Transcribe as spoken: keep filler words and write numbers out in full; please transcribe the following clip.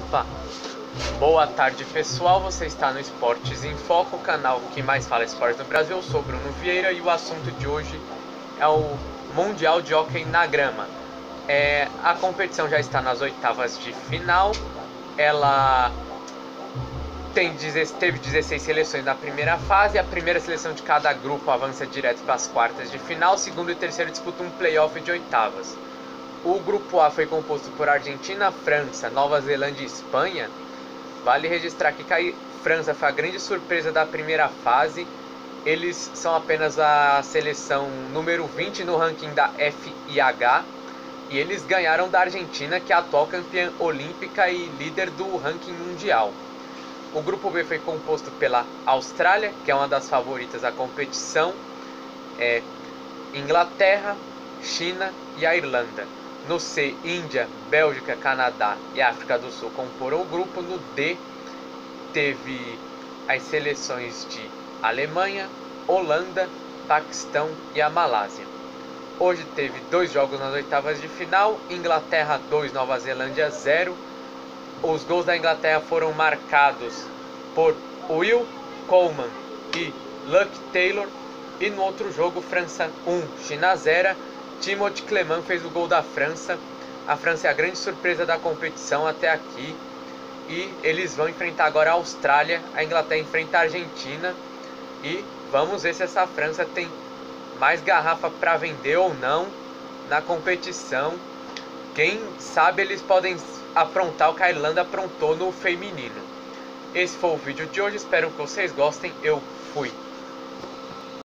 Opa! Boa tarde, pessoal. Você está no Esportes em Foco, o canal que mais fala esportes no Brasil. Eu sou Bruno Vieira e o assunto de hoje é o Mundial de Hóquei na Grama. É, a competição já está nas oitavas de final. Ela tem, teve dezesseis seleções na primeira fase. A primeira seleção de cada grupo avança direto para as quartas de final. O segundo e terceiro disputam um playoff de oitavas. O grupo A foi composto por Argentina, França, Nova Zelândia e Espanha. Vale registrar que a França foi a grande surpresa da primeira fase. Eles são apenas a seleção número vinte no ranking da F I H. E eles ganharam da Argentina, que é a atual campeã olímpica e líder do ranking mundial. O grupo B foi composto pela Austrália, que é uma das favoritas da competição, é, Inglaterra, China e a Irlanda. No C, Índia, Bélgica, Canadá e África do Sul comporam o grupo. No D, teve as seleções de Alemanha, Holanda, Paquistão e a Malásia. Hoje teve dois jogos nas oitavas de final, Inglaterra dois, Nova Zelândia zero. Os gols da Inglaterra foram marcados por Will Coleman e Luke Taylor. E no outro jogo, França um, China zero. Timothy Clement fez o gol da França. A França é a grande surpresa da competição até aqui. E eles vão enfrentar agora a Austrália. A Inglaterra enfrenta a Argentina. E vamos ver se essa França tem mais garrafa para vender ou não na competição. Quem sabe eles podem aprontar o que a Irlanda aprontou no feminino. Esse foi o vídeo de hoje. Espero que vocês gostem. Eu fui.